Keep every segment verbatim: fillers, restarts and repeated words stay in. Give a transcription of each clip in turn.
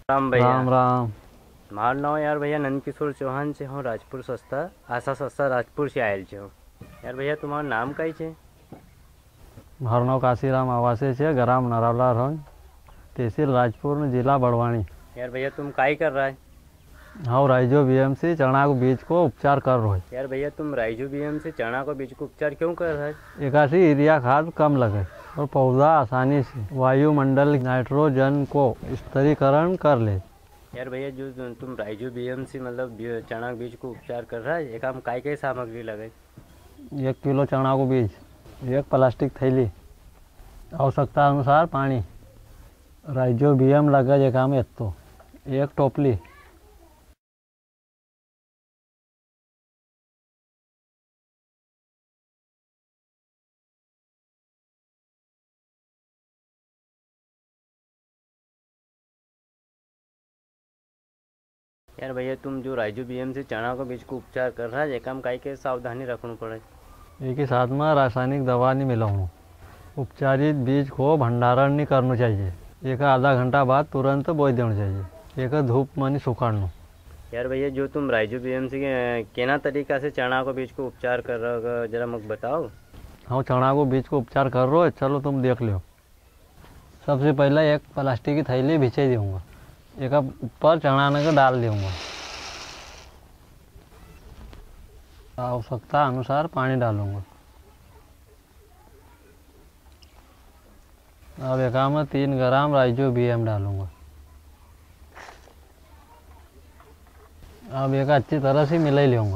राम भैया। राम राम। मार नाम यार भैया नंदकिशोर चौहान से हूँ, राजपुर सस्ता आशा सस्ता राजपुर से आयल छे। यार भैया तुम्हारा नाम कई छे? મારું નામ કાશીરામ આવાસે છે, ગ્રામ નરાવલા રોડ, તહેસીલ રાજपुर, जिला बड़वानी। यार भैया तुम काई कर रहा है? हाँ, राइजो बीएमसी चना को बीज को उपचार कर रहा है। यार भैया तुम राइजो बीएम से चना को बीज को उपचार क्यों कर रहा है? एकासी यूरिया खाद कम लगे और पौधा आसानी से वायुमंडल नाइट्रोजन को स्तरीकरण कर ले। यार भैया जो तुम राइजो बीएम से मतलब चना बीज को उपचार कर रहा है, एक हम काई कई सामग्री लगे? एक किलो चना को बीज, एक प्लास्टिक थैली, आवश्यकता अनुसार पानी, राइजो बीएम लगे एक आम एत्तो, एक टोपली। यार भैया तुम जो राइजो बीएम से चना को बीज को उपचार कर रहा है, एक हम काई के सावधानी रखना पड़े? एक ही साथ में रासायनिक दवा नहीं मिलाऊँ। उपचारित बीज को भंडारण नहीं करना चाहिए। एक आधा घंटा बाद तुरंत बोई देना चाहिए। एक धूप में नहीं सुखाड़ना। यार भैया जो तुम राइजो बीएम से केना तरीका से चना को बीज को उपचार कर रहे हो जरा मुझे बताओ। हाँ, चना को बीज को उपचार कर रहे हो, चलो तुम देख लो। सबसे पहले एक प्लास्टिक की थैली भिंचे दूँगा, एक ऊपर चना को डाल दूँगा, आवश्यकता अनुसार पानी डालूंगा। अब एक में तीन ग्राम राइजो बीएम डालूंगा। अब एक अच्छी तरह से मिला लूँगा।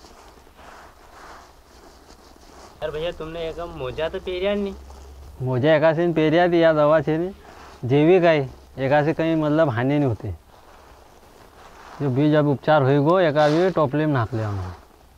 यार भैया तुमने एक मोजा तो पेरिया नहीं? मोजा एकासी पेरिया थी या दवा छे नहीं जैविक आई, एकासी कहीं मतलब हानि नहीं होती। जो बीज अब उपचार हो गो एक भी टोपली में नाक ले आऊँगा।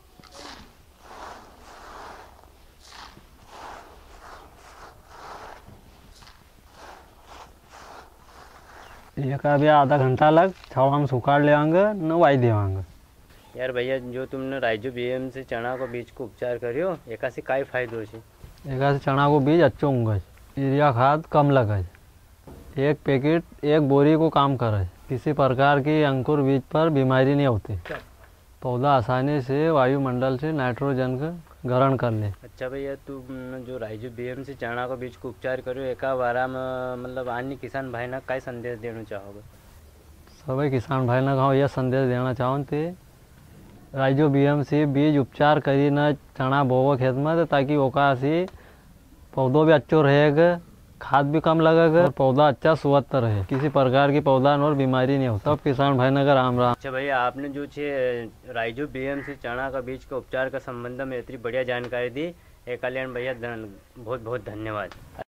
एक भी आधा घंटा लग छावा में सुखाड़ ले आएंगे, नवाई देवांगे। यार भैया जो तुमने राइजो बीएम से चना को बीज को उपचार करियो, एकासी काई फायदो छे? एकासी चना को बीज अच्छो होंगे, यूरिया खाद कम लगे, एक पैकेट एक बोरी को काम करे, किसी प्रकार की अंकुर बीज पर बीमारी नहीं होती, पौधा आसानी से वायुमंडल से नाइट्रोजन का ग्रहण कर ले। अच्छा भैया तुम जो राइजो बीएम से चना को बीज को उपचार करियो, एक बारा में मतलब अन्य किसान भाई ना काय संदेश देना चाहोगे? सभी किसान भाई ना यह संदेश देना चाहूँ थे, राइजो बीएम से बीज उपचार करी न चना बोवो खेत में, ताकि ओका से पौधों भी अच्छो रहेगा, खाद भी कम लगेगा और पौधा अच्छा स्वस्थ रहे, किसी प्रकार की पौधा और बीमारी नहीं हो। सब किसान भाई नगर राम राम। अच्छा भैया आपने जो छे राइजो बीएम से चना का बीज का उपचार का संबंध में इतनी बढ़िया जानकारी दी, एक कल्याण भैया बहुत बहुत धन्यवाद।